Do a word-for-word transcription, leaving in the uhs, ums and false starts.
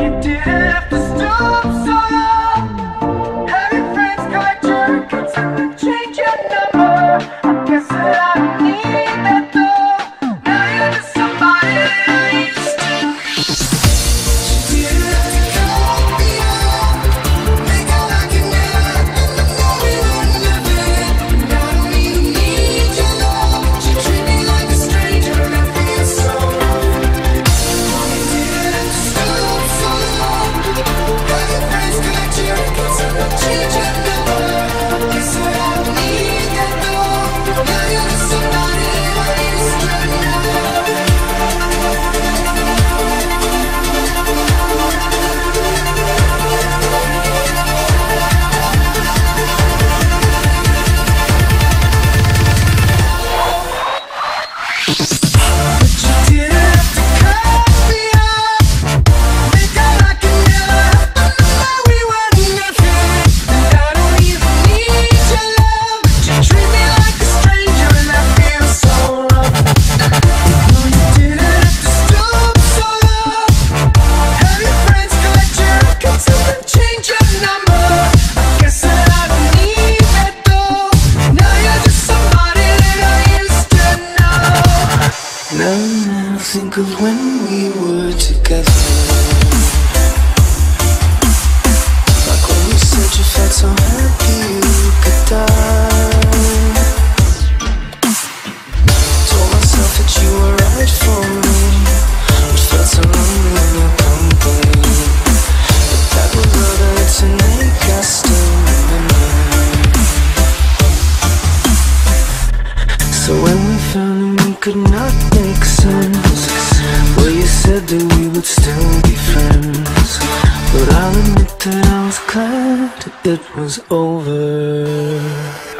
you didn't have to stop so long. Have your friends collect your records and then change your number. I guess that I don't need that though. Now you're just somebody that I used to. You didn't have to call me up, make out like you never, and I know we were living. And I don't even need your love, but you treat me like a stranger and I feel so wrong. You didn't have to stop so long. Have your friends collect your records and then change your number. I guess that I don't need that though. Now you're just somebody that I used to know. But you didn't have to call me up, make out like you never happened. Now we were nothing, and I don't even need your love, but you treat me like a stranger, and I feel so wrong. No, you didn't have to stop so long. Have your friends collect your records and then change your number. I guess that I don't need that though. Now you're just somebody that I used to know. Now, now, think of when we were together. Like when you said you felt so happy you could die. Told myself that you were right for me, but felt so lonely in your company. But that was love and it's an ache I still remember. So when we found that we could not make sense, well, you said that we would still be friends. But I'll admit that I was glad it was over.